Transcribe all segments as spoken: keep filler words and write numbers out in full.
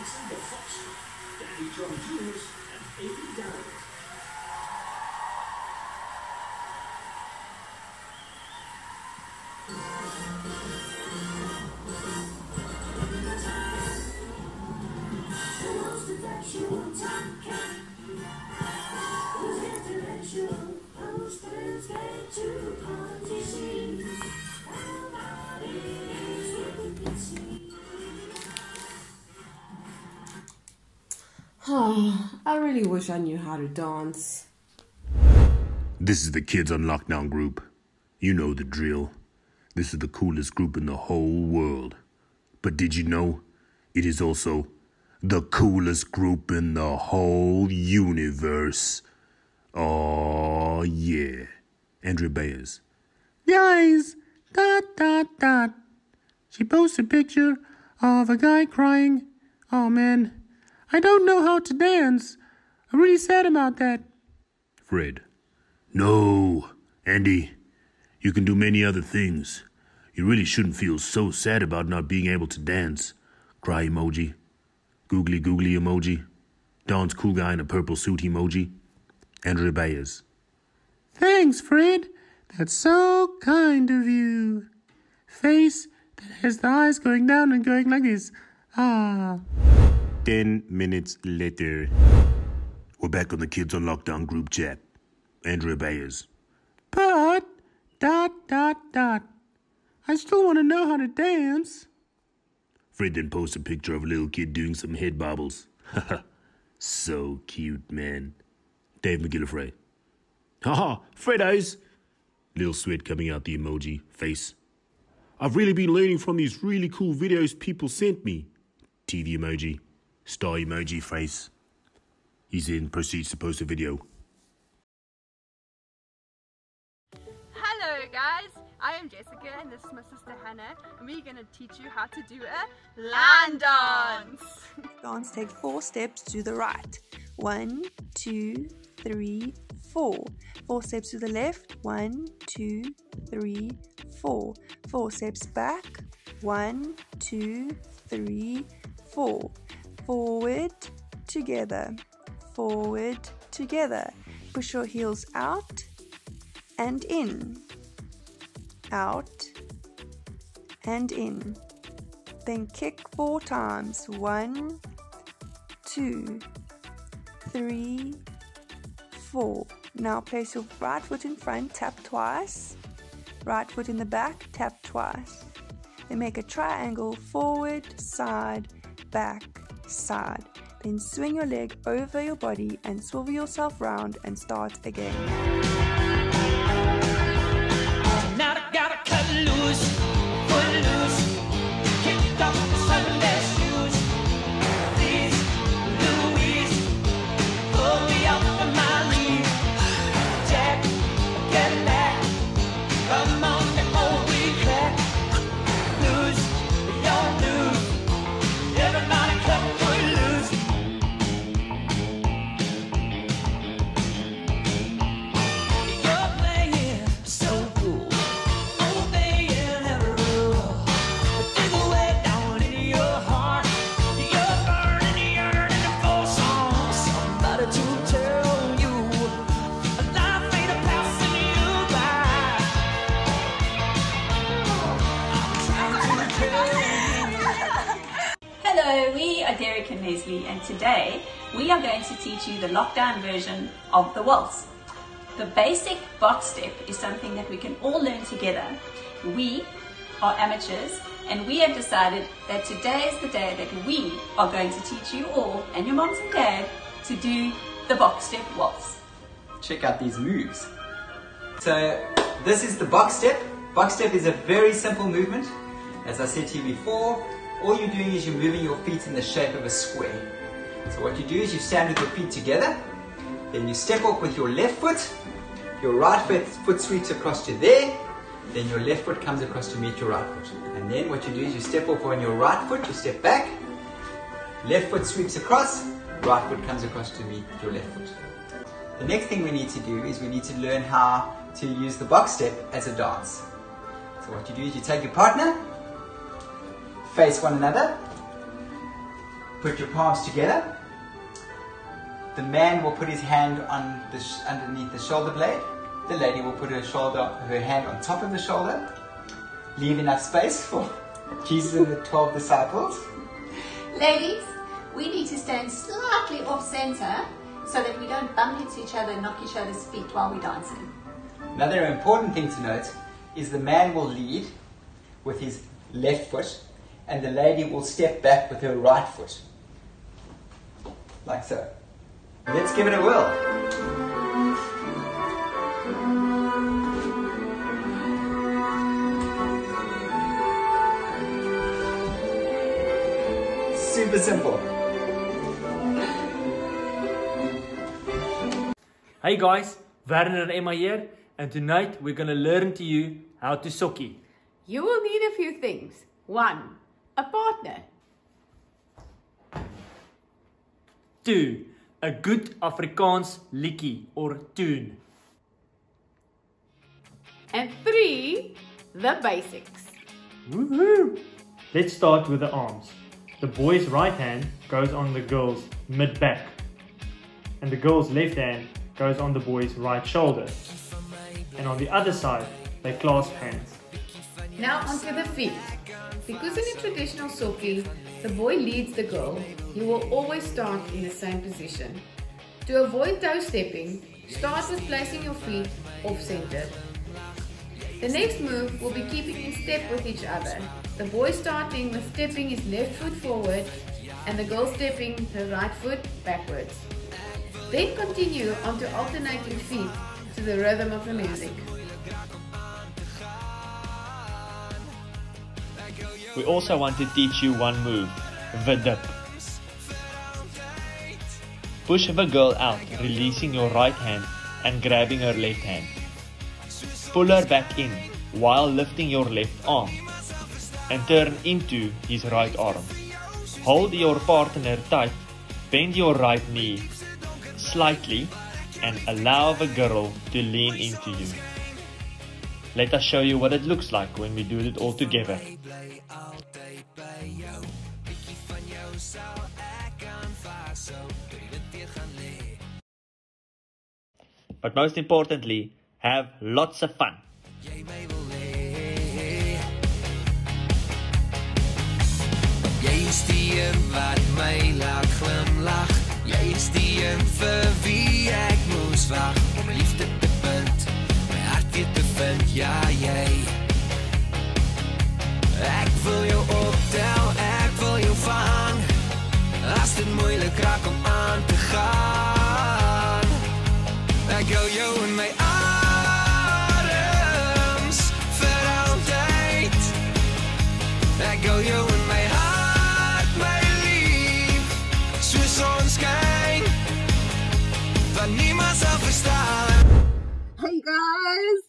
the Foxtrot, Danny John Juniors and Amy Downs. Oh, I really wish I knew how to dance. This is the Kids on Lockdown group. You know the drill. This is the coolest group in the whole world. But did you know it is also the coolest group in the whole universe? Oh yeah. Andrea Bayers. Guys, dot dot dot. She posted a picture of a guy crying. Oh man, I don't know how to dance. I'm really sad about that. Fred. No, Andy. You can do many other things. You really shouldn't feel so sad about not being able to dance. Cry emoji. Googly googly emoji. Dawn's cool guy in a purple suit emoji. Andrea Bayers. Thanks, Fred. That's so kind of you. Face that has the eyes going down and going like this. Ah. Ten minutes later. We're back on the Kids on Lockdown group chat. Andrea Bayers. But, dot, dot, dot. I still want to know how to dance. Fred then posts a picture of a little kid doing some head bobbles. Haha. So cute, man. Dave McGillivray. Haha, Freddos. Little sweat coming out the emoji face. I've really been learning from these really cool videos people sent me. T V emoji. Star emoji face. He's in, proceeds to post a video. Hello guys, I am Jessica and this is my sister Hannah and we're going to teach you how to do a line dance. Dance, take four steps to the right. One, two, three, four. Four steps to the left. One, two, three, four. Four steps back. One, two, three, four. Forward, together. Forward, together. Push your heels out and in. Out and in. Then kick four times. One, two, three, four. Now place your right foot in front, tap twice. Right foot in the back, tap twice. Then make a triangle, forward, side, back, side. Then swing your leg over your body and swivel yourself round and start again. Now I gotta cut loose, foot loose, kick off the Sunday shoes. Please, Louise, pull me up on my knee. Jack, get back, come on before we crack. Lose, don't lose, everybody cut foot loose. You're playing so cool. Hello, we are Derek and Leslie, and today we are going to teach you the lockdown version of the waltz. The basic box step is something that we can all learn together. We are amateurs, and we have decided that today is the day that we are going to teach you all, and your moms and dad, to do the box step waltz. Check out these moves. So this is the box step. Box step is a very simple movement. As I said to you before, all you're doing is you're moving your feet in the shape of a square. So what you do is you stand with your feet together, then you step off with your left foot, your right foot, foot sweeps across to there, then your left foot comes across to meet your right foot. And then what you do is you step off on your right foot, you step back, left foot sweeps across, right foot comes across to meet your left foot. The next thing we need to do is we need to learn how to use the box step as a dance. So what you do is you take your partner, face one another, put your palms together. The man will put his hand on the sh underneath the shoulder blade. The lady will put her shoulder, her hand on top of the shoulder. Leave enough space for Jesus and the twelve disciples. Ladies, we need to stand slightly off center so that we don't bump into each other and knock each other's feet while we're dancing. Another important thing to note is the man will lead with his left foot and the lady will step back with her right foot. Like so. Let's give it a whirl. Super simple. Hey guys, Werner and Emma here, and tonight we're gonna learn to you how to sokkie. You will need a few things. One, a partner. Two, a good Afrikaans liedjie or tune. And three, the basics. Woohoo! Let's start with the arms. The boy's right hand goes on the girl's mid-back, and the girl's left hand goes on the boy's right shoulder. And on the other side, they clasp hands. Now onto the feet. Because in a traditional sokkie, the boy leads the girl, you will always start in the same position. To avoid toe stepping, start with placing your feet off-center. The next move will be keeping in step with each other. The boy starting with stepping his left foot forward and the girl stepping her right foot backwards. Then continue onto alternating feet to the rhythm of the music. We also want to teach you one move, the dip. Push the girl out, releasing your right hand and grabbing her left hand. Pull her back in while lifting your left arm and turn into his right arm. Hold your partner tight, bend your right knee slightly and allow the girl to lean into you. Let us show you what it looks like when we do it all together. But most importantly, have lots of fun. Jy is die een wat my laat glimlach. Jy is die een vir wie ek moes wag. Om liefde te vind, my hart weer te vind, ja jy. Ek wil jou optel, ek wil jou vang. As dit moeilik raak om aan te gaan. Ek hou jou in my arms vir altyd. Ek hou jou in my hart, my lief, so sonskyn, wat niemand sal verstaan. Hey guys!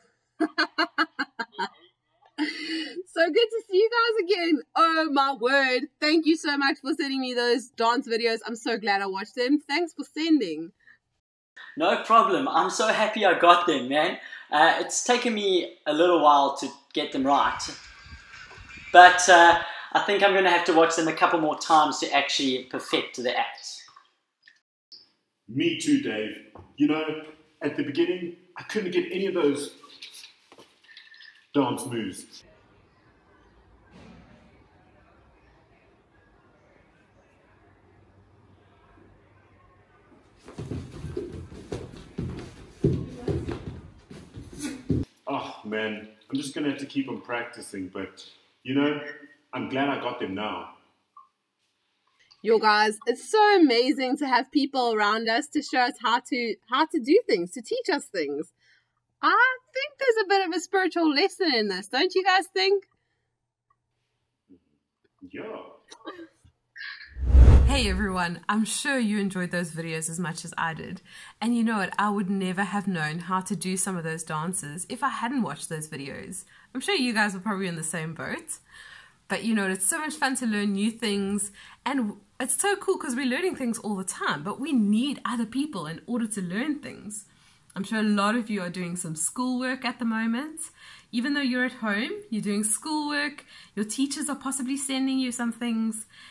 So good to see you guys again. Oh my word. Thank you so much for sending me those dance videos. I'm so glad I watched them. Thanks for sending. No problem. I'm so happy I got them, man. Uh, it's taken me a little while to get them right. But uh, I think I'm going to have to watch them a couple more times to actually perfect the act. Me too, Dave. You know, at the beginning, I couldn't get any of those dance moves. Oh man, I'm just gonna have to keep on practicing, but you know, I'm glad I got them now. Yo guys, it's so amazing to have people around us to show us how to how to do things, to teach us things. I think there's a bit of a spiritual lesson in this, don't you guys think? Yeah. Hey everyone, I'm sure you enjoyed those videos as much as I did. And you know what, I would never have known how to do some of those dances if I hadn't watched those videos. I'm sure you guys were probably in the same boat. But you know, it's so much fun to learn new things, and it's so cool because we're learning things all the time, but we need other people in order to learn things. I'm sure a lot of you are doing some schoolwork at the moment. Even though you're at home, you're doing schoolwork, your teachers are possibly sending you some things,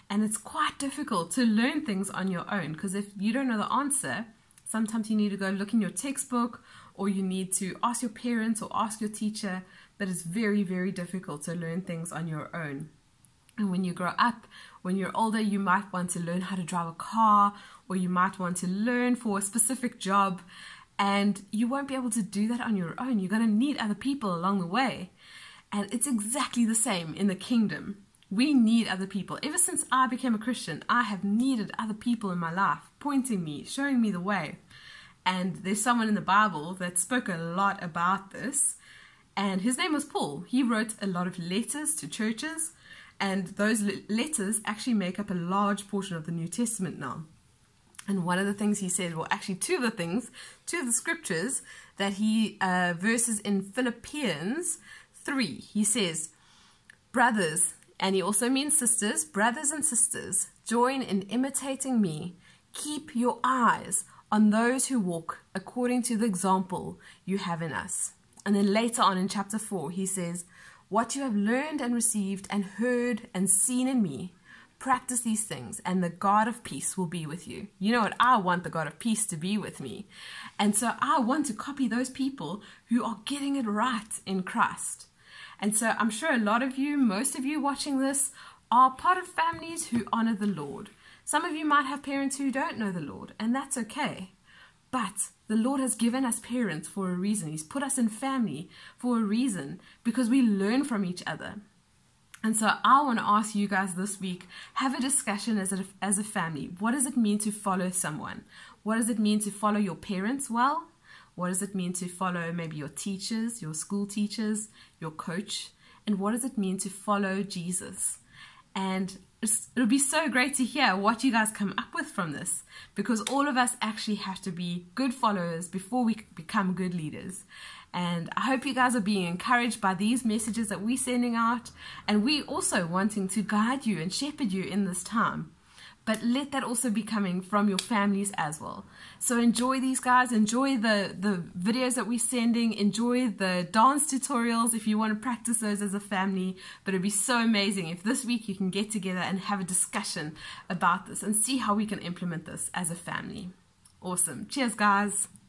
And it's quite difficult to learn things on your own, because if you don't know the answer, sometimes you need to go look in your textbook, or you need to ask your parents or ask your teacher. But it's very, very difficult to learn things on your own. And when you grow up, when you're older, you might want to learn how to drive a car, or you might want to learn for a specific job, and you won't be able to do that on your own. You're going to need other people along the way. And it's exactly the same in the kingdom. We need other people. Ever since I became a Christian, I have needed other people in my life, pointing me, showing me the way. And there's someone in the Bible that spoke a lot about this, and his name was Paul. He wrote a lot of letters to churches, and those letters actually make up a large portion of the New Testament now. And one of the things he said, well, actually two of the things, two of the scriptures that he uh, verses in Philippians three, he says, brothers, and he also means sisters, brothers and sisters, join in imitating me. Keep your eyes on those who walk according to the example you have in us. And then later on in chapter four, he says, what you have learned and received and heard and seen in me, practice these things, and the God of peace will be with you. You know what? I want the God of peace to be with me. And so I want to copy those people who are getting it right in Christ. And so I'm sure a lot of you, most of you watching this, are part of families who honor the Lord. Some of you might have parents who don't know the Lord, and that's okay. But the Lord has given us parents for a reason. He's put us in family for a reason, because we learn from each other. And so I want to ask you guys this week, have a discussion as a, as a family. What does it mean to follow someone? What does it mean to follow your parents well? What does it mean to follow maybe your teachers, your school teachers, your coach? And what does it mean to follow Jesus? And it'll be so great to hear what you guys come up with from this, because all of us actually have to be good followers before we become good leaders. And I hope you guys are being encouraged by these messages that we're sending out, and we also wanting to guide you and shepherd you in this time. But let that also be coming from your families as well. So enjoy these guys, enjoy the, the videos that we're sending, enjoy the dance tutorials if you want to practice those as a family. But it'd be so amazing if this week you can get together and have a discussion about this and see how we can implement this as a family. Awesome. Cheers, guys.